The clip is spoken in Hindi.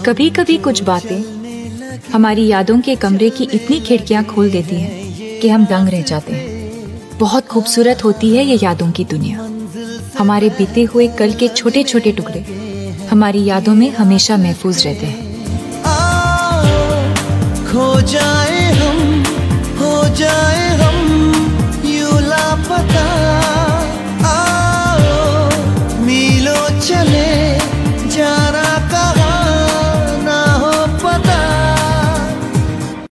कभी कभी कुछ बातें हमारी यादों के कमरे की इतनी खिड़कियां खोल देती हैं कि हम दंग रह जाते हैं। बहुत खूबसूरत होती है ये यादों की दुनिया। हमारे बीते हुए कल के छोटे छोटे टुकड़े हमारी यादों में हमेशा महफूज रहते हैं। खो जाए हम, हो जाए